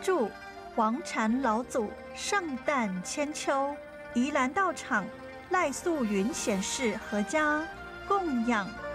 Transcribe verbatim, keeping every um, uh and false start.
注：黄禅老祖上诞千秋，宜兰道场赖素云显示合家供养